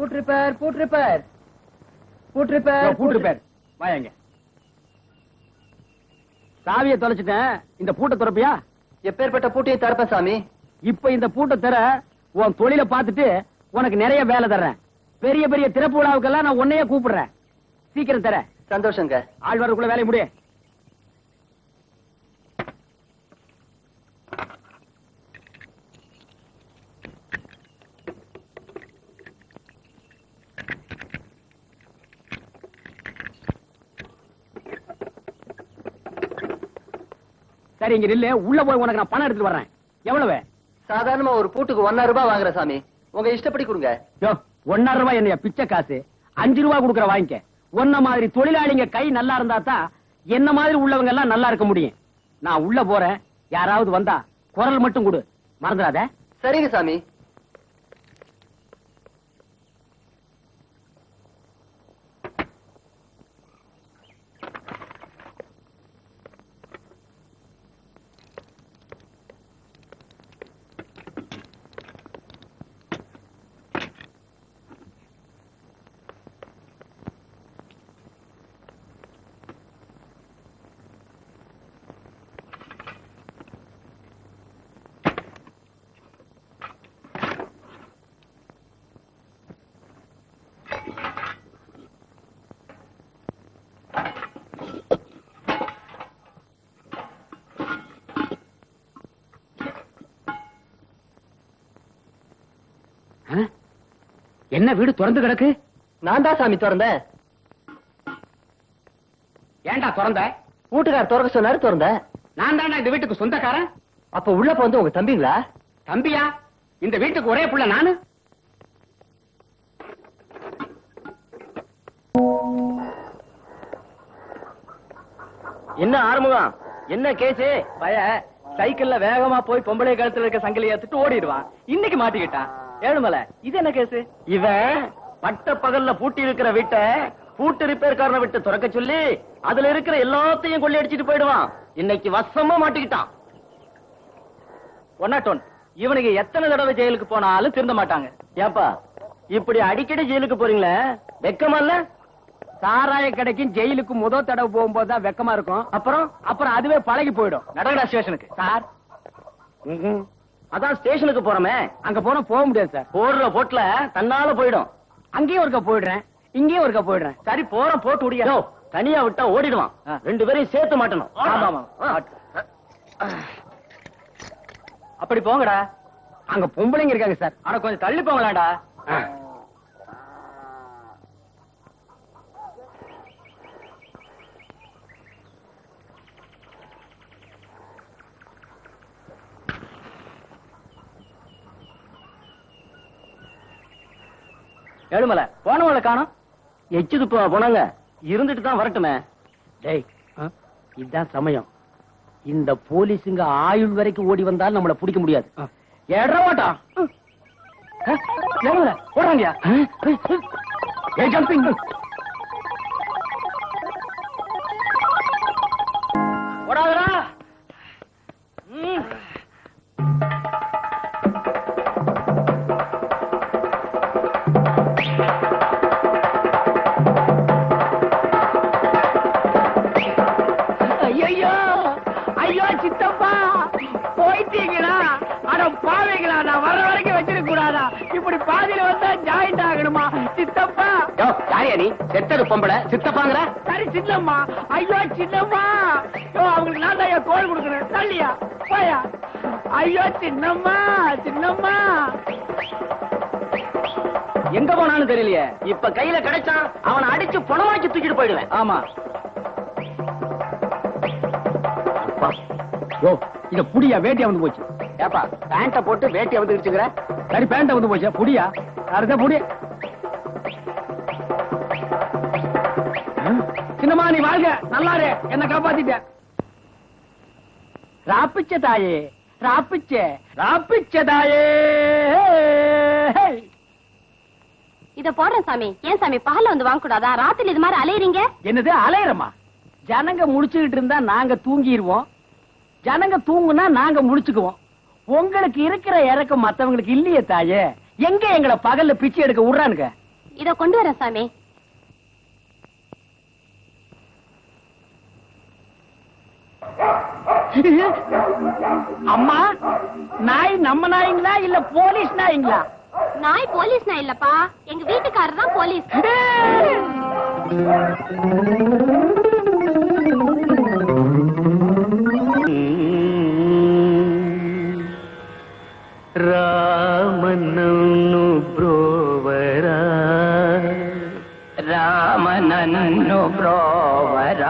Boot repair boot repair boot repair boot repair. வாங்க. சாவியை தொலைச்சிட்டேன். இந்த பூட்டை திறப்பியா? எப்பேற்பட்ட பூட்டையை திறப்ப சாமி. இப்ப இந்த பூட்டை தர உன் தொழிலை பார்த்துட்டு உனக்கு நிறைய வேலை தர்றேன். பெரிய பெரிய திறப்பு விழாவுக்கெல்லாம் நான் உன்னையே கூப்பிடுறேன். சீக்கிரம் தர. சந்தோஷங்க. ஆள் வரக்குள்ள வேலையை முடிய. சரி, இங்க நில்லு. உள்ள போய் உனக்கு நான் பணம் எடுத்துட்டு வர்றேன். எவ்வளவு? சாதாரணமா ஒரு பூட்டுக்கு 1.5 ரூபாய் வாங்குற சாமி. உங்க இஷ்டப்படி கொடுங்க. 1.5 ரூபாய் என்னையா பிச்சை காசு? 5 ரூபாய் கொடுக்குற வாங்கிக்க. ஒன்ன மாதிரி தொழிலாளிங்க கை நல்லா இருந்தா தான் என்ன மாதிரி உள்ளவங்க எல்லாம் நல்லா இருக்க முடியும். நான் உள்ள போறேன். யாராவது வந்தா குரல் மட்டும் கொடு, மறந்துடாத. சரிங்க சாமி. என்ன வீடு திறந்து கிடக்கு? நான் தான் சாமி திறந்தேன். ஏண்டா திறந்த? வீட்டுக்கார திறக்க சொன்னாரு, திறந்தேன். நான் தானே இந்த வீட்டுக்கு சொந்தக்காரன். அப்ப உள்ள வந்து உங்க தம்பிங்களா? தம்பியா? இந்த வீட்டுக்கு ஒரே புள்ள நானு. என்ன ஆறுமுகம், என்ன கேஸ்? பய சைக்கிள்ல வேகமா போய் பொம்பளை கழுத்துல இருக்க சங்கிலியை எடுத்துட்டு ஓடிடுவான். இன்னைக்கு மாட்டிக்கிட்டான். ஏழுமலை, இது என்ன கேஸ்? இவன் பட்ட பகல்ல பூட்டி இருக்கிற வீட்டை பூட்டு ரிப்பேர்காரனை விட்டு திறக்க சொல்லி அதுல இருக்கிற எல்லாத்தையும் கொள்ளையடிச்சிட்டு போயிடுவான். இன்னைக்கு வசமா மாட்டிக்கிட்டான். 101. இவனுக்கு எத்தனை தடவை ஜெயிலுக்கு போனாலும் திருந்த மாட்டாங்க. ஏப்பா இப்படி அடிக்கடி ஜெயிலுக்கு போறீங்களே, வெக்கமா இல்ல? சாராய கடைக்கும் ஜெயிலுக்கு முதல் தடவை போகும்போதுதான் வெக்கமா இருக்கும். அப்புறம் அதுவே பழகி போயிடும். நடக்கடா ஸ்டேஷனுக்கு. சார், அதான் ஸ்டேஷனுக்கு போறமே. அங்க போனா போக முடியாது சார். போடுற போட்டுல தன்னால போயிடும். அங்கேயும் ஒருக்கா போயிடுறேன், இங்கேயும் ஒருக்கா போயிடுறேன். சரி போற போட்டு விடியா. தனியா விட்டா ஓடிடுவான். 2 பேரையும் சேர்த்து மாட்டணும். அப்படி போங்கடா. அங்க பொம்பளைங்க இருக்காங்க சார். ஆனா கொஞ்சம் தள்ளி போங்களாடா. ஏழுமலை, போனவங்களை காணோம். எச்சுது போனாங்க. இருந்துட்டு தான் வரட்டுமே. டேய், இதுதான் சமயம். இந்த போலீஸுங்க ஆயுள் வரைக்கும் ஓடி வந்தாலும் நம்மள பிடிக்க முடியாது. ஏடா போறாங்கயா. ஜம்பிங் ஓடாதடா. ஐயோ சித்தப்பா, போயிட்டீங்களா? அட பாவீங்களா, நான் வர்ற வரைக்கும் வச்சிருக்க கூடாதா? இப்படி பாதியில வந்தா ஜாயிண்ட் ஆகணுமா? சித்தப்பா. யாரியா நீ? செத்தது பொம்பளை சித்தப்பாங்கிற? சரி சின்னம்மா. ஐயோ சின்னம்மா, அவங்களுக்கு நான் தான் கோல் கொடுக்குறேன். தள்ளியா போயா. ஐயோ சின்னம்மா, சின்னம்மா எங்க போனான்னு தெரியலையே. இப்ப கையில கிடைச்சான், அவனை அடிச்சு பணமாக்கி தூக்கிட்டு போயிடுவேன். ஆமா. இத புடியா, வேட்டியா வந்து போச்சு. ஏப்பா பேண்ட போட்டு வேட்டி வந்துருச்சுங்கிற? சரி பேண்ட வந்து போச்சு, புடியா. அதுதான் புடி. சின்னம்மா நீ வாழ்க, நல்லாரு, என்ன காப்பாத்திட்ட. ராப்பிச்ச தாயே, ராப்பிச்ச ராப்பிச்ச தாயே. இத போடுறேன் சாமி. ஏன் சாமி பகல்ல வந்து வாங்க கூடாதா? ராத்திரி இது மாதிரி அலையறீங்க. என்னது அலையறமா? ஜனங்க முடிச்சுக்கிட்டு இருந்தா நாங்க தூங்கிடுவோம், ஜனங்க தூங்குனா நாங்க முடிச்சுக்குவோம். உங்களுக்கு இருக்கிற இறக்கம் மத்தவங்களுக்கு இல்லையே தாயே. எங்க எங்களை பகல்ல பிச்சை எடுக்க விடுறானுங்க? இத கொண்டு வரேன் சாமி. அம்மா, நாய் நம்ம நாய்ங்களா இல்ல போலீஸ் நாய்ங்களா? நாய் போலீஸ் நாய் இல்லப்பா, எங்க வீட்டுக்காரர் தான் போலீஸ். ರಾಮನನ್ನು ಬ್ರೋವರ ರಾಮನನ್ನು ಬ್ರೋವರ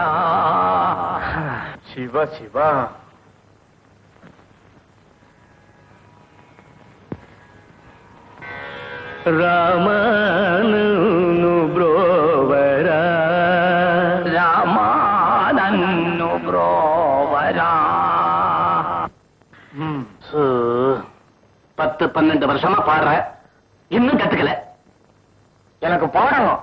ಶಿವ ಶಿವ ರಾಮನನ್ನು ಬ್ರೋವರ ರಾಮನನ್ನು ಬ್ರೋವರ 10-12 வருஷமா பாடுற, இன்னும் கத்துக்கல. எனக்கு பாடணும்.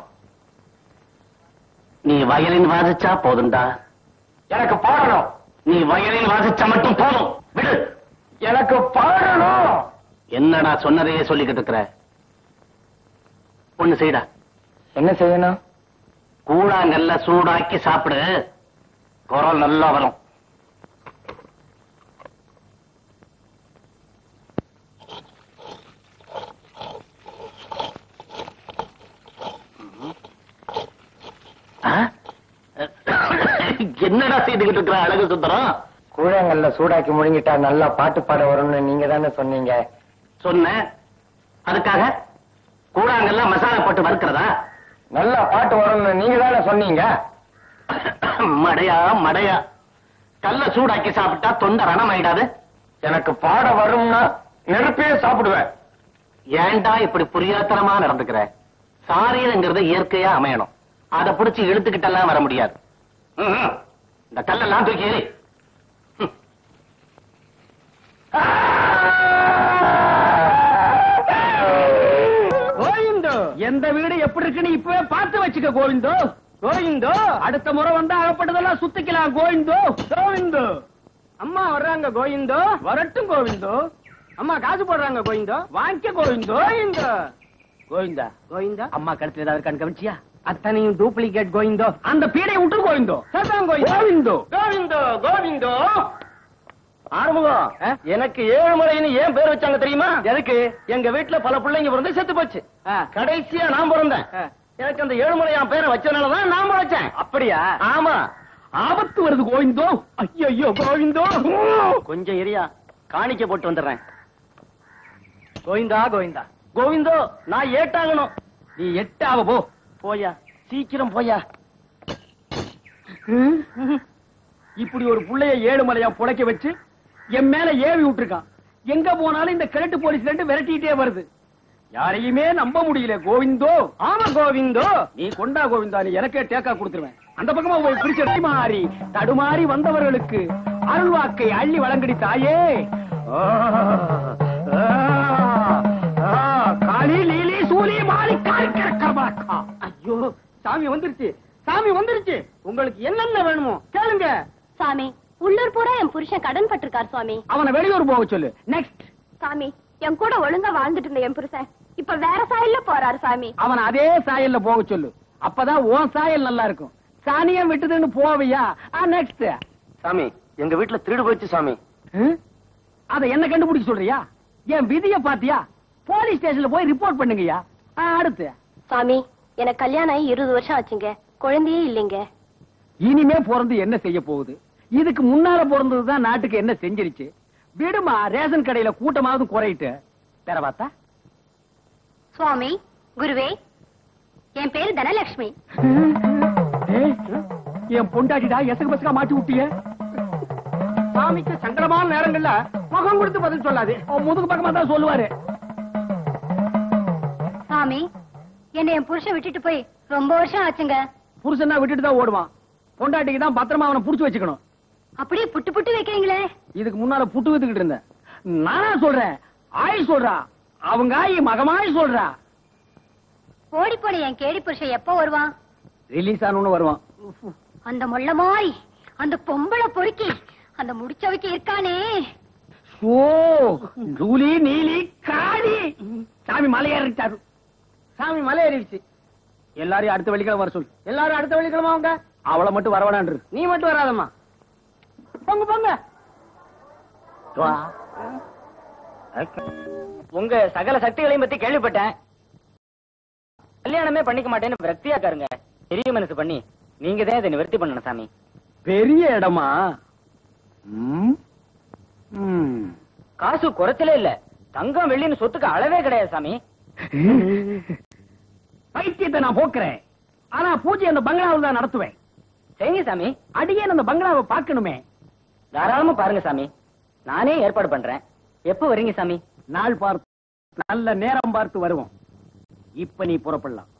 நீ வயலின் வாசிச்சா போதும்டா. எனக்கு பாடணும். நீ வயலின் வாசிச்சா மட்டும் போதும். விடு. எனக்கு பாடணும். என்னடா சொன்னதையே சொல்லிக்கிட்டு இருக்கிற? ஒண்ணு செய்டா. என்ன செய்யணும்? கூழாங்கல்ல சூடாக்கி சாப்பிடு, குரல் நல்லா வரும். என்னடா செய்துகிட்டு இருக்கிற அழகு சுந்தரம்? கூழாங்கல்ல சூடாக்கி முழுங்கிட்டா நல்லா பாட்டு பாட வரும்னு நீங்க தானே சொன்னீங்க. சொன்னேன். அதுக்காக கூழாங்கல்ல மசாலா போட்டு வறுக்கிறதா? நல்லா பாட்டு வரும்னு நீங்க தானே சொன்னீங்க. மடையா மடையா, கல்ல சூடாக்கி சாப்பிட்டா தொண்டை ரணமாயிடாது? எனக்கு பாட வரும்னா நெருப்பே சாப்பிடுவேன். ஏன்டா இப்படி புரியாத்தனமா நடந்துக்கிற? சாரீரங்கிறது இயற்கையா அமையணும். அதை பிடிச்சி இழுத்துக்கிட்டெல்லாம் வர முடியாது. இந்த கல்லெல்லாம் தூக்கி எறி. கோவிந்தோ, எந்த வீடு எப்படி இருக்குன்னு இப்பவே பார்த்து வச்சுக்க கோவிந்தோ. கோவிந்தோ, அடுத்த முறை வந்து அகப்பட்டதெல்லாம் சுத்திக்கலாம் கோவிந்தோ. கோவிந்தோ, அம்மா வர்றாங்க கோவிந்தோ. வரட்டும் கோவிந்தோ. அம்மா காசு போடுறாங்க கோவிந்தோ, வாங்கிக்க கோவிந்தோ. கோவிந்தோ, கோவிந்தா கோவிந்தா, அம்மா கழுத்துல ஏதாவது கண் கவனிச்சியா? அத்தனையும் டூப்ளிகேட் கோவிந்தோ. அந்த பீடை விட்டு கோவிந்தோ. கோவிந்தோ கோவிந்தோ கோவிந்தோ. ஆறுமுகம், எனக்கு ஏழுமலைன்னு ஏன் பேர் வச்சாங்க தெரியுமா? எதுக்கு? எங்க வீட்டுல பல பிள்ளைங்க பிறந்து செத்து போச்சு. கடைசியா நான் பிறந்தேன். எனக்கு அந்த ஏழுமலையான் பேரை வச்சதுனாலதான் நான் வச்சேன். அப்படியா? ஆமா. ஆபத்து வருது கோவிந்தோ. ஐயோ கோவிந்தோ. கொஞ்சம் எரியா, காணிக்க போட்டு வந்துடுறேன். கோவிந்தா கோவிந்தா. கோவிந்தோ, நான் ஏட்டாகணும். நீ எட்டாவ போ. போயா, சீக்கிரம் போயா. இப்படி ஒரு புள்ளைய ஏழுமலையா புழைக்க வச்சு என் மேல ஏவி விட்டுருக்கான். எங்க போனாலும் இந்த கிழட்டு போலீஸ் ரெண்டு விரட்டிட்டே வருது. யாரையுமே நம்ப முடியல கோவிந்தோ. ஆமா கோவிந்தோ, நீ கொண்டா கோவிந்தா, நீ எனக்கே டேக்கா கொடுத்துருவேன். அந்த பக்கமா போய் பிடிச்ச மாறி தடுமாறி வந்தவர்களுக்கு அருள்வாக்கை அள்ளி வழங்கடி தாயே. காளி லீலி சூலி மாலி காய்கா. ஐயோ, சாமி வந்துருச்சு, சாமி வந்துருச்சு. உங்களுக்கு என்னென்ன வேணுமோ கேளுங்க. சாமி, உள்ளூர் பூரா என் புருஷன் கடன் பட்டிருக்கார் சுவாமி. அவனை வெளியூர் போக சொல்லு. நெக்ஸ்ட். சாமி, என் கூட ஒழுங்கா வாழ்ந்துட்டு இருந்த என் புருஷன் இப்ப வேற சாயல்ல போறாரு சாமி. அவன் அதே சாயல்ல போக சொல்லு. அப்பதான் உன் சாயல் நல்லா இருக்கும். சாணியம் விட்டுதுன்னு போவியா? நெக்ஸ்ட். சாமி, எங்க வீட்டுல திருடு போயிடுச்சு சாமி. அத என்ன கண்டுபிடிக்க சொல்றியா? என் விதிய பாத்தியா? போலீஸ் ஸ்டேஷன்ல போய் ரிப்போர்ட் பண்ணுங்கயா. அடுத்து. சாமி, எனக்கு கல்யாணம் ஆகி 20 வருஷம் ஆச்சுங்க, குழந்தையே இல்லைங்க. இனிமே பிறந்து என்ன செய்ய போகுது? இதுக்கு முன்னால பிறந்ததுதான் நாட்டுக்கு என்ன செஞ்சிருச்சு? விடுமா, ரேஷன் கடையில கூட்டமாவது குறையிட்டு பெறவாத்தா. சுவாமி, குருவே, என் பேரு தனலட்சுமி. என் பொண்டாட்டிடா, எசகு பசகா மாட்டி விட்டிய. சாமிக்கு சங்கடமான நேரங்கள்ல முகம் கொடுத்து பதில் சொல்லாது, முதுகு பக்கமா தான் சொல்லுவாரு. சாமி, என்னை என் புருஷன் விட்டுட்டு போய் ரொம்ப வருஷம் ஆச்சுங்க. புருஷனா விட்டுட்டு தான் ஓடுவான். பொண்டாட்டிக்கு தான் பத்திரமா அவனை புடிச்சு வச்சுக்கணும். அப்படியே புட்டு புட்டு வைக்கிறீங்களே. இதுக்கு முன்னால புட்டு வைத்துக்கிட்டு இருந்தேன். நானா சொல்றேன், ஆய் சொல்றா. அவங்க ஆயி மகமாய் சொல்றா. ஓடி போன என் கேடி புருஷன் எப்ப வருவான்? ரிலீஸ் ஆனு வருவான். அந்த மொள்ள மாதிரி அந்த பொம்பளை பொறுக்கி அந்த முடிச்சவைக்கு இருக்கானே. ஓ, ஜூலி நீலி காளி. சாமி மலையேறிட்டாரு. சாமி மலையேறிடுச்சு. எல்லாரையும் அடுத்த வெள்ளிக்கிழமை வர சொல். எல்லாரும் அடுத்த வெள்ளிக்கிழமை அவங்க. அவளை மட்டும் வரவேணான்று. நீ மட்டும் வராதம்மா. போங்க போங்க. உங்க சகல சக்திகளையும் பத்தி கேள்விப்பட்டேன். கல்யாணமே பண்ணிக்க மாட்டேன்னு விரக்தியா இருக்காருங்க. பெரிய மனசு பண்ணி நீங்க தான் இதை நிவர்த்தி பண்ணணும் சாமி. பெரிய இடமா? காசு குறைச்சலே இல்ல. தங்கம் வெள்ளின்னு சொத்துக்கு அளவே கிடையாது சாமி. பைத்தியத்தை நான் போக்குறேன். ஆனா பூஜை அந்த பங்களாவில் தான் நடத்துவேன். சரிங்க சாமி. அடியே அந்த பங்களாவை பார்க்கணுமே. தாராளமா பாருங்க சாமி. நானே ஏற்பாடு பண்றேன். எப்ப வரீங்க சாமி? நாள் பார்த்து நல்ல நேரம் பார்த்து வருவோம். இப்ப நீ புறப்படலாம்.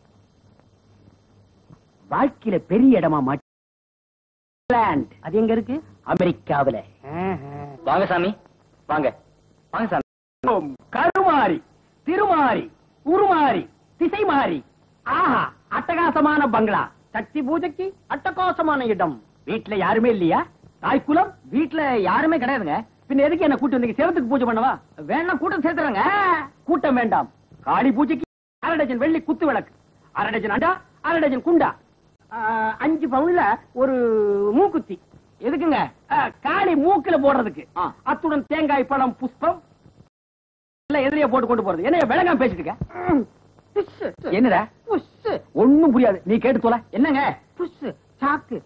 வாழ்க்கையில பெரிய இடமா மாட்டி அது எங்க இருக்கு? அமெரிக்காவில. வாங்க சாமி, வாங்க வாங்க சாமி. கருமாறி, திருமாறி, உருமாறி, திசை மாறி. ஆஹா, அட்டகாசமான பங்களா. சக்தி பூஜைக்கு அட்டகாசமான இடம். வீட்டுல யாருமே இல்லையா? தாய்க்குலம் வீட்டுல யாருமே கிடையாதுங்க. பின்ன எதுக்கு என்ன கூட்டம் வந்தீங்க? செவத்துக்கு பூஜை பண்ணவா? வேணா கூட்டம் சேர்த்துறாங்க. கூட்டம் வேண்டாம். காளி பூஜைக்கு 1/2 டஜன் வெள்ளி குத்து விளக்கு, 1/2 டஜன் அண்டா, 1/2 டஜன் குண்டா, 5 பவுன்ல ஒரு மூக்குத்தி. எதுக்குங்க? காளி மூக்குல போடுறதுக்கு. அத்துடன் தேங்காய், பழம், புஷ்பம் எல்லாம் எதிரியா போட்டு கொண்டு போறது. என்ன விளங்காம பேசிட்டு இருக்க? என்னடா ஒண்ணும் புரியாது. நீ கேட்டு தொலை. என்னங்க? சாக்கு.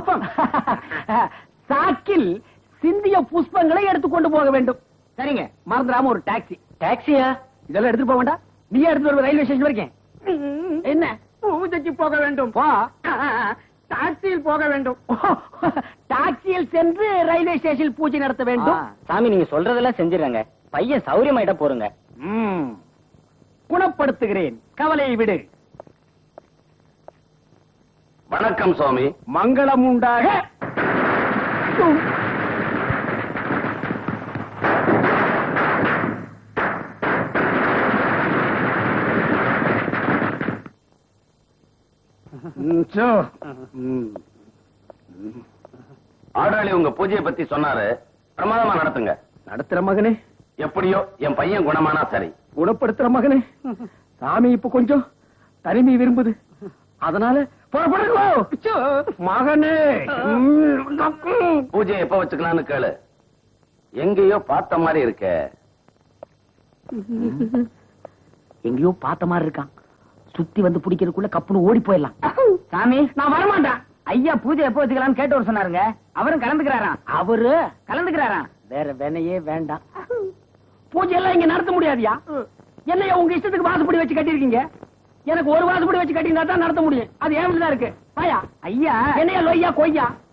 சாக்கில் சிந்திய புஷ்பங்களை எடுத்துக்கொண்டு போக வேண்டும். சரிங்க, மறந்துடாம ஒரு டாக்ஸி. டாக்ஸியா? இதெல்லாம் எடுத்துட்டு போக வேண்டாம். நீயே எடுத்து வருவ ரயில்வே ஸ்டேஷன் வரைக்கும். என்ன? பூஜைக்கு போக வேண்டும். டாக்ஸியில் போக வேண்டும். டாக்ஸியில் சென்று ரயில்வே ஸ்டேஷன் பூஜை நடத்த வேண்டும். சாமி, நீங்க சொல்றதெல்லாம் செஞ்சிடறாங்க. பையன் சௌரியமாயிட்ட போறங்க. குணப்படுத்துகிறேன், கவலையை விடு. வணக்கம் சுவாமி. மங்களம் உண்டாக. ஆடாளி உங்க பூஜையை பத்தி சொன்னாரு. பிரமாதமா நடத்துங்க. நடத்துற மகனே. எப்படியோ என் பையன் குணமானா சரி. குணப்படுத்துற மகனே. சாமி இப்ப கொஞ்சம் தனிமை விரும்புது. அதனால புறப்படுங்க மகனே. பூஜையை எப்ப வச்சுக்கலாம்னு கேளு. எங்கேயோ பார்த்த மாதிரி இருக்க. எங்கேயோ பார்த்த மாதிரி இருக்கான். சுத்தி வந்து பிடிக்கிறதுக்குள்ள கப்புனு ஓடி போயிடலாம். சாமி, நான் வரமாட்டேன். ஐயா பூஜை எப்ப வச்சுக்கலாம்னு கேட்டவர் சொன்னாருங்க. அவரும் கலந்துக்கிறாராம். அவரு கலந்துக்கிறாராம். வேற வேலையே வேண்டாம். பூஜை எல்லாம் இங்க நடத்த முடியாதியா? என்னையா உங்க இஷ்டத்துக்கு வாசப்படி வச்சு கட்டிருக்கீங்க? எனக்கு ஒரு வாசப்படி வச்சு கட்டினா தான் நடத்த முடியும். அது ஏன் தான் இருக்கு. பாயா ஐயா என்னையா லொய்யா கொய்யா